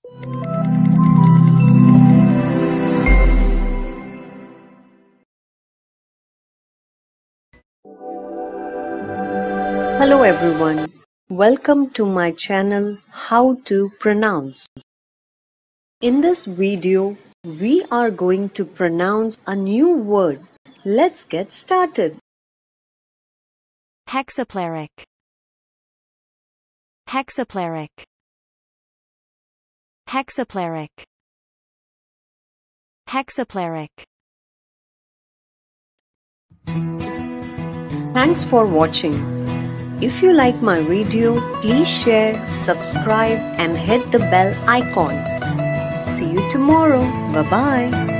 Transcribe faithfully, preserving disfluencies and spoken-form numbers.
Hello everyone, welcome to my channel How to Pronounce. In this video, we are going to pronounce a new word. Let's get started. Hexaplaric. Hexaplaric. Hexaplaric. Hexaplaric. Thanks for watching. If you like my video, please share, subscribe and hit the bell icon. See you tomorrow. Bye-bye.